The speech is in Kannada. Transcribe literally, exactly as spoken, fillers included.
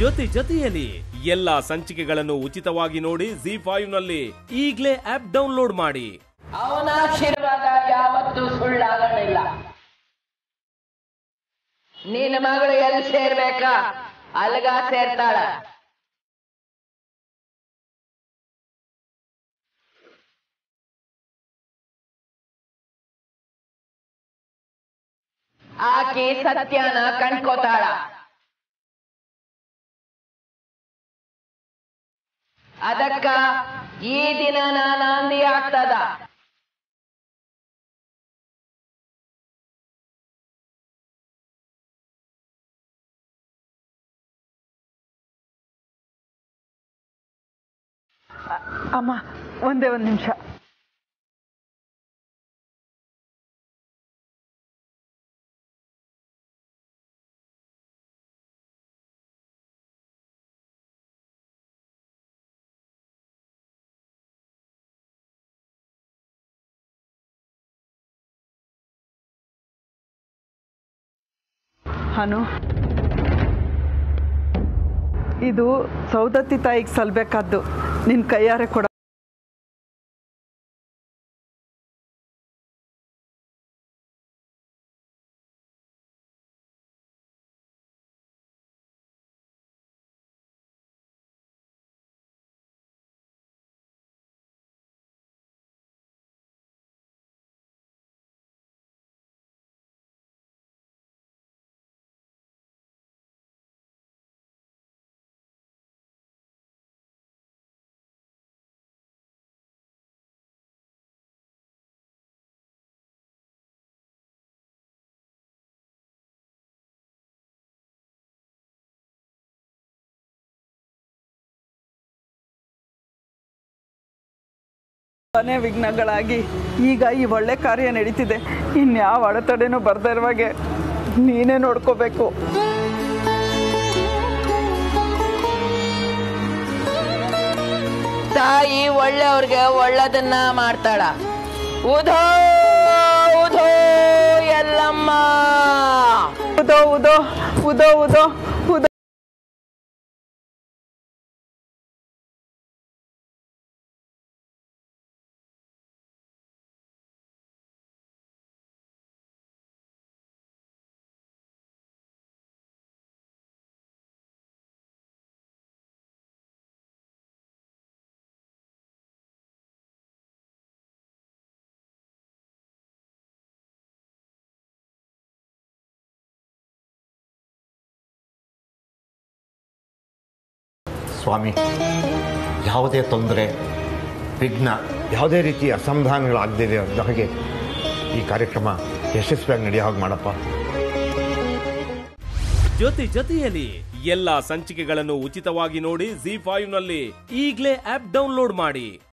ಜೊತೆ ಜೊತೆಯಲ್ಲಿ ಎಲ್ಲಾ ಸಂಚಿಕೆಗಳನ್ನು ಉಚಿತವಾಗಿ ನೋಡಿ ಜಿ ಫೈವ್ ನಲ್ಲಿ ಈಗಲೇ ಆಪ್ ಡೌನ್ಲೋಡ್ ಮಾಡಿ. ಅವನ ಆಶೀರ್ವಾದ ಯಾವತ್ತೂ ಸುಳ್ಳಾಗಲಿಲ್ಲ. ನಿನ್ನ ಮಗಳು ಎಲ್ಲಿ ಸೇರ್ಬೇಕಾ ಅಲ್ಗ ಸೇರ್ತಾಳ. ಆಕೆ ಸತ್ಯನ ಕಂಡ್ಕೋತಾಳ. ಅದಕ್ಕ ಈ ದಿನ ನಾಂದಿ ಆಗ್ತದ. ಅಮ್ಮ ಒಂದೇ ಒಂದು ನಿಮಿಷ. ಹನು, ಇದು ಸೌದತ್ತಿ ತಾಯಿಗೆ ಸಲ್ಬೇಕಾದ್ದು, ನಿನ್ನ ಕೈಯಾರೆ ಕೊಡ. ಮನೆ ವಿಘ್ನಗಳಾಗಿ ಈಗ ಈ ಒಳ್ಳೆ ಕಾರ್ಯ ನಡೀತಿದೆ. ಇನ್ಯಾವ ಅಡೆತಡೆನೂ ಬರ್ದೇ ಇರುವಾಗೆ ನೀನೇ ನೋಡ್ಕೋಬೇಕು. ತಾಯಿ ಒಳ್ಳೆಯವ್ರಿಗೆ ಒಳ್ಳೇದನ್ನ ಮಾಡ್ತಾಳ. ಉಧೋ ಉಧೋ ಎಲ್ಲಮ್ಮ, ಉದೋ ಉದೋ ಉದೋ ಉದೋ ಉದೋ. ಸ್ವಾಮಿ, ಯಾವುದೇ ತೊಂದರೆ ವಿಘ್ನ ಯಾವುದೇ ರೀತಿ ಅಸಮಾಧಾನಗಳಾಗದಿದೆ ಅನ್ನೋ ಹಾಗೆ ಈ ಕಾರ್ಯಕ್ರಮ ಯಶಸ್ವಿಯಾಗಿ ನಡೆಯೋ ಹಾಗೆ ಮಾಡಪ್ಪ. ಜೊತೆ ಜೊತೆಯಲ್ಲಿ ಎಲ್ಲಾ ಸಂಚಿಕೆಗಳನ್ನು ಉಚಿತವಾಗಿ ನೋಡಿ ಜಿ ಫೈವ್ ನಲ್ಲಿ ಈಗಲೇ ಆಪ್ ಡೌನ್ಲೋಡ್ ಮಾಡಿ.